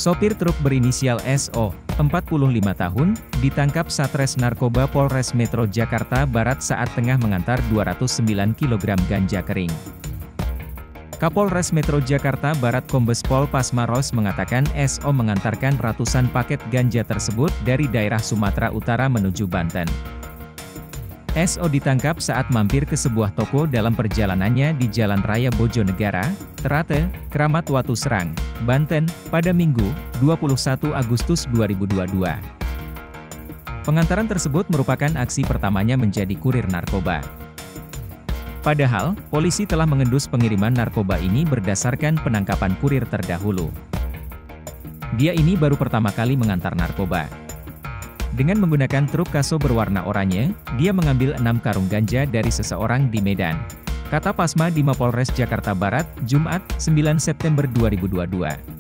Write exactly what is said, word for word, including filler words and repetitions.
Sopir truk berinisial S O, empat puluh lima tahun, ditangkap Satres Narkoba Polres Metro Jakarta Barat saat tengah mengantar dua ratus sembilan kilogram ganja kering. Kapolres Metro Jakarta Barat Kombes Pol Pasmaros mengatakan S O mengantarkan ratusan paket ganja tersebut dari daerah Sumatera Utara menuju Banten. S O ditangkap saat mampir ke sebuah toko dalam perjalanannya di Jalan Raya Bojonegara, Terate, Kramat Watu Serang, Banten, pada Minggu, dua puluh satu Agustus dua ribu dua puluh dua. Pengantaran tersebut merupakan aksi pertamanya menjadi kurir narkoba. Padahal, polisi telah mengendus pengiriman narkoba ini berdasarkan penangkapan kurir terdahulu. Dia ini baru pertama kali mengantar narkoba. Dengan menggunakan truk Kaso berwarna oranye, dia mengambil enam karung ganja dari seseorang di Medan. Kata Pasma di Mapolres Jakarta Barat, Jumat, sembilan September dua ribu dua puluh dua.